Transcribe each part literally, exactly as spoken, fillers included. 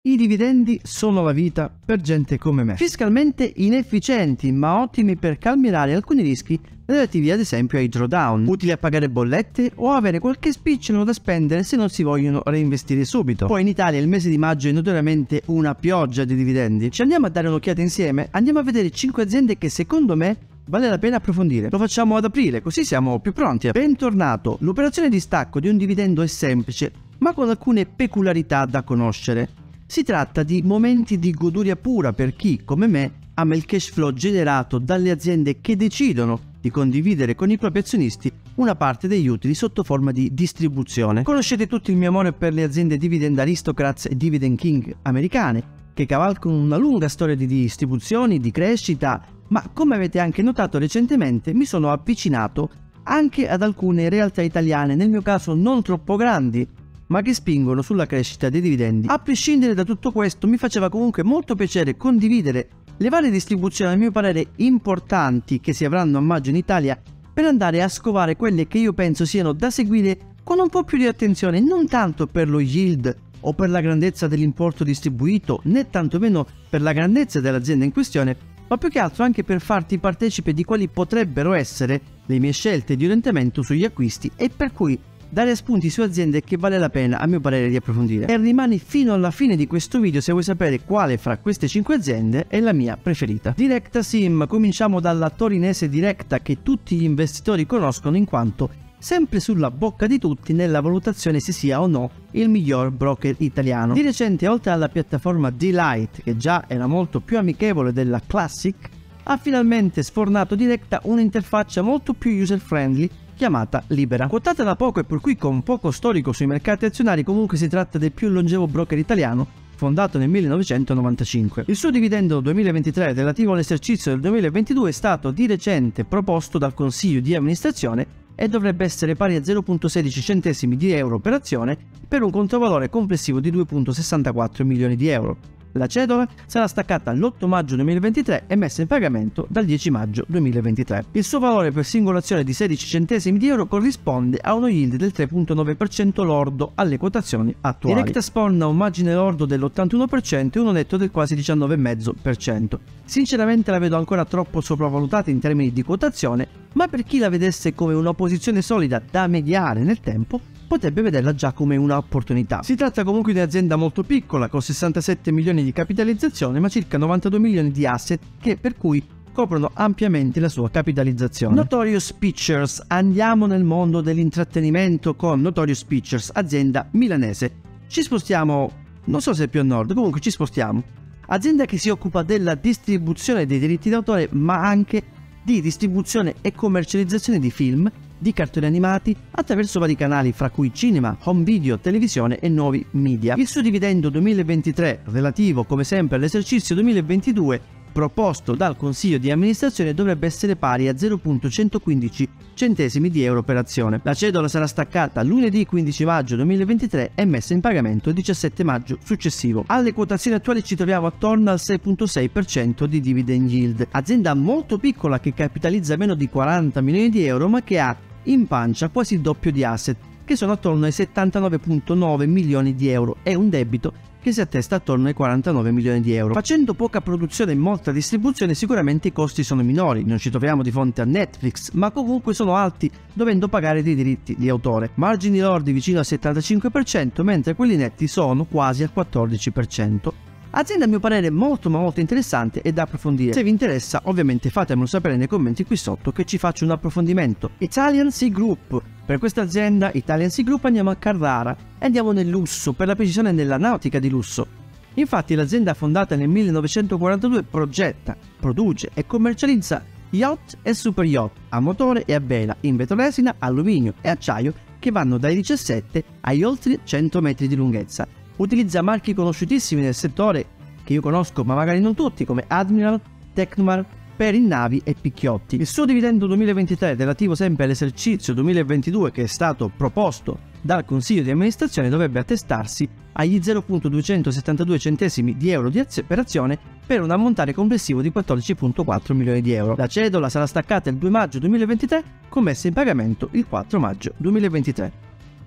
I dividendi sono la vita per gente come me. Fiscalmente inefficienti ma ottimi per calmierare alcuni rischi relativi ad esempio ai drawdown, utili a pagare bollette o avere qualche spicciolo da spendere se non si vogliono reinvestire subito. Poi in Italia il mese di maggio è notoriamente una pioggia di dividendi. Ci andiamo a dare un'occhiata insieme? Andiamo a vedere cinque aziende che secondo me vale la pena approfondire. Lo facciamo ad aprile, così siamo più pronti. Bentornato! L'operazione di stacco di un dividendo è semplice, ma con alcune peculiarità da conoscere. Si tratta di momenti di goduria pura per chi, come me, ama il cash flow generato dalle aziende che decidono di condividere con i propri azionisti una parte degli utili sotto forma di distribuzione. Conoscete tutti il mio amore per le aziende dividend aristocrats e dividend king americane, che cavalcano una lunga storia di distribuzioni, di crescita, ma come avete anche notato recentemente mi sono avvicinato anche ad alcune realtà italiane, nel mio caso non troppo grandi, ma che spingono sulla crescita dei dividendi. A prescindere da tutto questo, mi faceva comunque molto piacere condividere le varie distribuzioni a mio parere importanti che si avranno a maggio in Italia, per andare a scovare quelle che io penso siano da seguire con un po' più di attenzione, non tanto per lo yield o per la grandezza dell'importo distribuito, né tantomeno per la grandezza dell'azienda in questione, ma più che altro anche per farti partecipe di quali potrebbero essere le mie scelte di orientamento sugli acquisti e per cui dare spunti su aziende che vale la pena a mio parere di approfondire. E rimani fino alla fine di questo video se vuoi sapere quale fra queste cinque aziende è la mia preferita. Directa Sim, cominciamo dalla torinese Directa che tutti gli investitori conoscono in quanto sempre sulla bocca di tutti nella valutazione se sia o no il miglior broker italiano. Di recente, oltre alla piattaforma D-Lite, che già era molto più amichevole della Classic, ha finalmente sfornato Directa un'interfaccia molto più user friendly chiamata Libera. Quotata da poco e per cui con poco storico sui mercati azionari, comunque si tratta del più longevo broker italiano, fondato nel millenovecentonovantacinque. Il suo dividendo duemilaventitré relativo all'esercizio del duemilaventidue è stato di recente proposto dal consiglio di amministrazione e dovrebbe essere pari a zero virgola sedici centesimi di euro per azione per un controvalore complessivo di due virgola sessantaquattro milioni di euro. La cedola sarà staccata l'otto maggio duemilaventitré e messa in pagamento dal dieci maggio duemilaventitré. Il suo valore per singola azione di sedici centesimi di euro corrisponde a uno yield del tre virgola nove per cento lordo alle quotazioni attuali. Directa sponna un margine lordo dell'ottantuno per cento e uno netto del quasi diciannove virgola cinque per cento. Sinceramente la vedo ancora troppo sopravvalutata in termini di quotazione, ma per chi la vedesse come una posizione solida da mediare nel tempo, potrebbe vederla già come un'opportunità. Si tratta comunque di un'azienda molto piccola, con sessantasette milioni di capitalizzazione, ma circa novantadue milioni di asset, che per cui coprono ampiamente la sua capitalizzazione. Notorious Pictures, andiamo nel mondo dell'intrattenimento con Notorious Pictures, azienda milanese. Ci spostiamo, non so se più a nord, comunque ci spostiamo. Azienda che si occupa della distribuzione dei diritti d'autore, ma anche di distribuzione e commercializzazione di film, di cartoni animati attraverso vari canali fra cui cinema, home video, televisione e nuovi media. Il suo dividendo duemilaventitré relativo come sempre all'esercizio duemilaventidue proposto dal consiglio di amministrazione dovrebbe essere pari a zero virgola centoquindici centesimi di euro per azione. La cedola sarà staccata lunedì quindici maggio duemilaventitré e messa in pagamento il diciassette maggio successivo. Alle quotazioni attuali ci troviamo attorno al sei virgola sei per cento di dividend yield. Azienda molto piccola che capitalizza meno di quaranta milioni di euro ma che ha in pancia quasi il doppio di asset, che sono attorno ai settantanove virgola nove milioni di euro, e un debito che si attesta attorno ai quarantanove milioni di euro. Facendo poca produzione e molta distribuzione sicuramente i costi sono minori, non ci troviamo di fronte a Netflix, ma comunque sono alti dovendo pagare dei diritti di autore. Margini lordi vicino al settantacinque per cento, mentre quelli netti sono quasi al quattordici per cento. Azienda a mio parere molto ma molto interessante e da approfondire. Se vi interessa ovviamente fatemelo sapere nei commenti qui sotto che ci faccio un approfondimento. Italian Sea Group. Per questa azienda Italian Sea Group andiamo a Carrara e andiamo nel lusso, per la precisione nella nautica di lusso. Infatti l'azienda fondata nel millenovecentoquarantadue progetta, produce e commercializza yacht e super yacht a motore e a vela in vetroresina, alluminio e acciaio che vanno dai diciassette agli oltre cento metri di lunghezza. Utilizza marchi conosciutissimi nel settore che io conosco ma magari non tutti, come Admiral, Tecnomar, Perin Navi e Picchiotti. Il suo dividendo duemilaventitré relativo sempre all'esercizio duemilaventidue che è stato proposto dal consiglio di amministrazione dovrebbe attestarsi agli zero virgola duecentosettantadue centesimi di euro di per azione per un ammontare complessivo di quattordici virgola quattro milioni di euro. La cedola sarà staccata il due maggio duemilaventitré con messa in pagamento il quattro maggio duemilaventitré.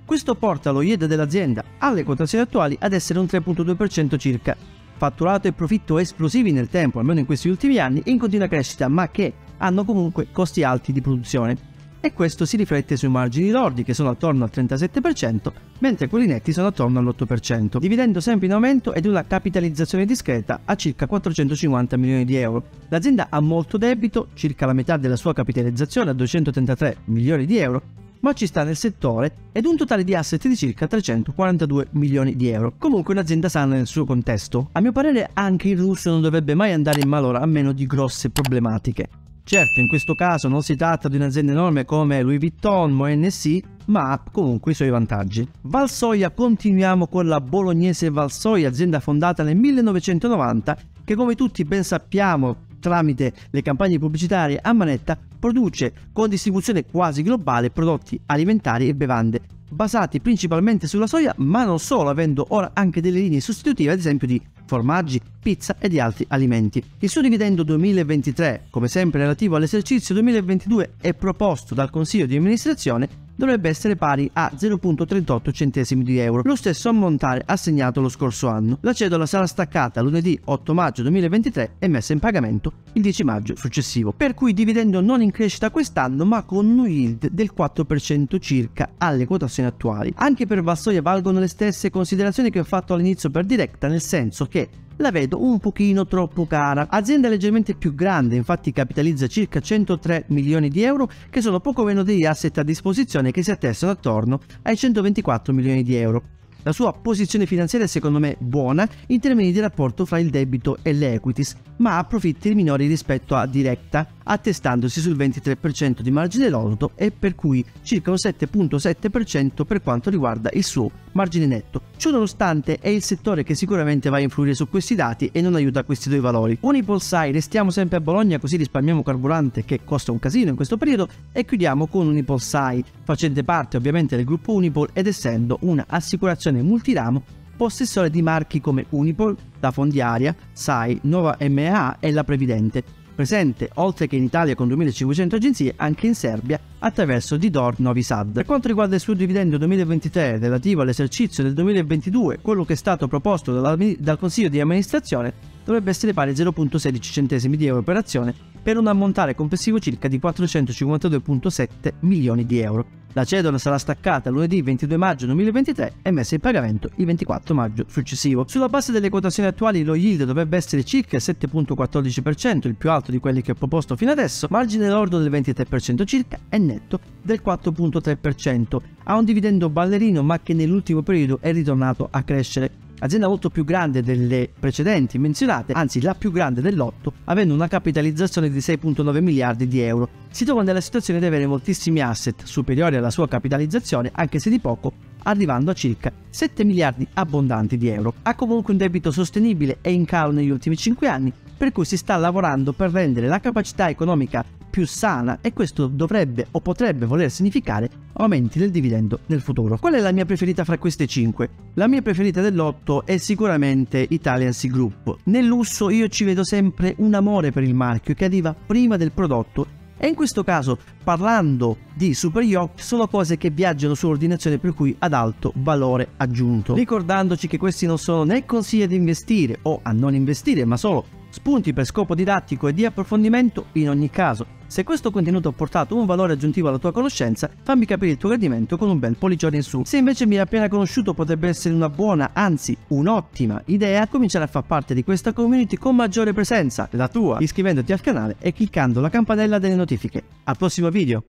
Questo porta lo yield dell'azienda alle quotazioni attuali ad essere un tre virgola due per cento circa. Fatturato e profitto esplosivi nel tempo, almeno in questi ultimi anni, in continua crescita, ma che hanno comunque costi alti di produzione. E questo si riflette sui margini lordi, che sono attorno al trentasette per cento, mentre quelli netti sono attorno all'otto per cento. Dividendo sempre in aumento ed una capitalizzazione discreta a circa quattrocentocinquanta milioni di euro. L'azienda ha molto debito, circa la metà della sua capitalizzazione a duecentotrentatré milioni di euro, ma ci sta nel settore ed un totale di asset di circa trecentoquarantadue milioni di euro. Comunque un'azienda sana nel suo contesto. A mio parere anche il russo non dovrebbe mai andare in malora a meno di grosse problematiche. Certo, in questo caso non si tratta di un'azienda enorme come Louis Vuitton o N S, ma ha comunque i suoi vantaggi. Valsoia, continuiamo con la bolognese Valsoia, azienda fondata nel millenovecentonovanta, che come tutti ben sappiamo tramite le campagne pubblicitarie a manetta produce con distribuzione quasi globale prodotti alimentari e bevande basati principalmente sulla soia, ma non solo, avendo ora anche delle linee sostitutive ad esempio di formaggi, pizza e di altri alimenti. Il suo dividendo duemilaventitré, come sempre relativo all'esercizio duemilaventidue e proposto dal consiglio di amministrazione, dovrebbe essere pari a zero virgola trentotto centesimi di euro, lo stesso ammontare assegnato lo scorso anno. La cedola sarà staccata lunedì otto maggio duemilaventitré e messa in pagamento il dieci maggio successivo, per cui dividendo non in crescita quest'anno ma con un yield del quattro per cento circa alle quotazioni attuali. Anche per Valsoia valgono le stesse considerazioni che ho fatto all'inizio per Directa, nel senso che la vedo un pochino troppo cara. Azienda leggermente più grande, infatti capitalizza circa centotré milioni di euro, che sono poco meno degli asset a disposizione che si attestano attorno ai centoventiquattro milioni di euro. La sua posizione finanziaria è secondo me buona in termini di rapporto fra il debito e le equities, ma ha profitti minori rispetto a Directa, attestandosi sul ventitré per cento di margine lordo e per cui circa un sette virgola sette per cento per quanto riguarda il suo margine netto. Ciò nonostante è il settore che sicuramente va a influire su questi dati e non aiuta questi due valori. Unipolsai, restiamo sempre a Bologna così risparmiamo carburante che costa un casino in questo periodo, e chiudiamo con Unipolsai, facente parte ovviamente del gruppo Unipol ed essendo una assicurazione multiramo possessore di marchi come Unipol, la Fondiaria, S A I, Nova M A e la Previdente, presente oltre che in Italia con duemilacinquecento agenzie anche in Serbia attraverso D D O R Novi Sad. Per quanto riguarda il suo dividendo duemilaventitré relativo all'esercizio del duemilaventidue, quello che è stato proposto dal, dal Consiglio di amministrazione dovrebbe essere pari a zero virgola sedici centesimi di euro per azione, per un ammontare complessivo circa di quattrocentocinquantadue virgola sette milioni di euro. La cedola sarà staccata lunedì ventidue maggio duemilaventitré e messa in pagamento il ventiquattro maggio successivo. Sulla base delle quotazioni attuali lo yield dovrebbe essere circa il sette virgola quattordici per cento, il più alto di quelli che ho proposto fino adesso, margine lordo del ventitré per cento circa e netto del quattro virgola tre per cento. Ha un dividendo ballerino ma che nell'ultimo periodo è ritornato a crescere. Azienda molto più grande delle precedenti menzionate, anzi la più grande dell'otto, avendo una capitalizzazione di sei virgola nove miliardi di euro. Si trova nella situazione di avere moltissimi asset superiori alla sua capitalizzazione, anche se di poco, arrivando a circa sette miliardi abbondanti di euro. Ha comunque un debito sostenibile e in calo negli ultimi cinque anni, per cui si sta lavorando per rendere la capacità economica più sana e questo dovrebbe o potrebbe voler significare aumenti del dividendo nel futuro. Qual è la mia preferita fra queste cinque? La mia preferita dell'otto è sicuramente Italian Sea Group. Nel lusso io ci vedo sempre un amore per il marchio che arriva prima del prodotto, e in questo caso, parlando di super yacht, sono cose che viaggiano su ordinazione, per cui ad alto valore aggiunto. Ricordandoci che questi non sono né consigli ad investire o a non investire, ma solo spunti per scopo didattico e di approfondimento. In ogni caso, se questo contenuto ha portato un valore aggiuntivo alla tua conoscenza, fammi capire il tuo gradimento con un bel pollicione in su. Se invece mi hai appena conosciuto, potrebbe essere una buona, anzi un'ottima idea cominciare a far parte di questa community con maggiore presenza, la tua, iscrivendoti al canale e cliccando la campanella delle notifiche. Al prossimo video!